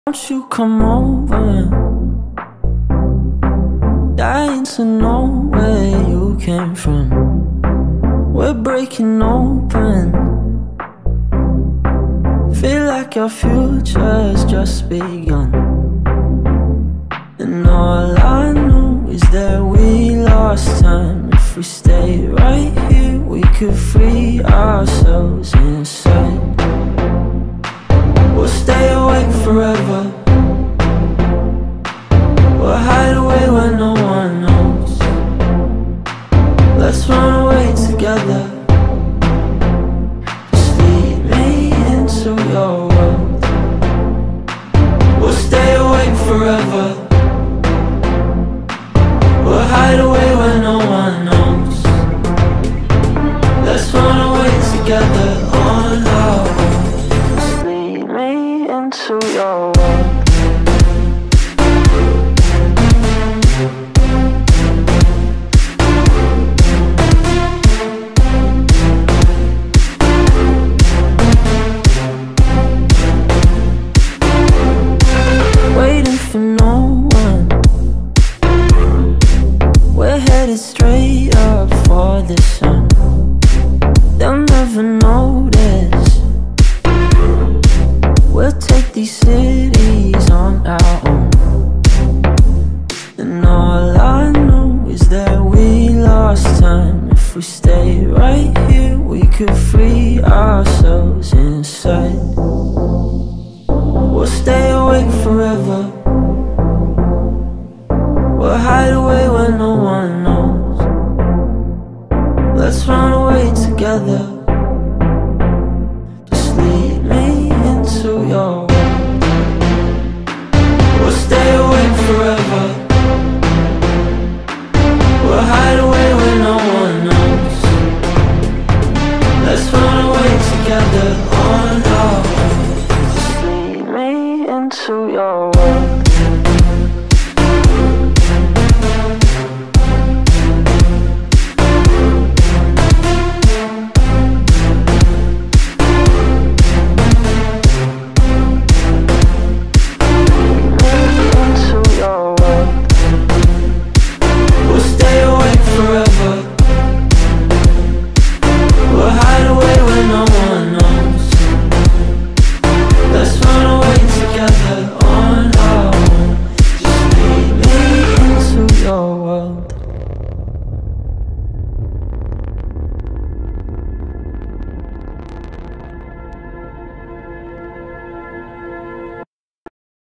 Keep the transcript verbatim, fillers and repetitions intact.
Won't you come over? Dying to know where you came from. We're breaking open. Feel like our future's just begun. And all I know is that we lost time. If we stay right here, we could free ourselves inside. We'll stay awake forever. We'll hide away where no one knows. Let's run away together. Just lead me into your world. We'll stay awake forever. We'll hide away where no one knows. Let's run away together on our own. Just lead me into your world. Waiting for no one. We're headed straight up for the sun. They'll never notice. We'll take these cities on our own. And all I know is that we lost time. If we stay right here, we could free ourselves inside. We'll stay awake forever. We'll hide away where no one knows. Let's run away together. Just lead me into your world. We'll stay awake forever. We'll hide away where no one knows. Let's run away together on our own. Just lead me into your world.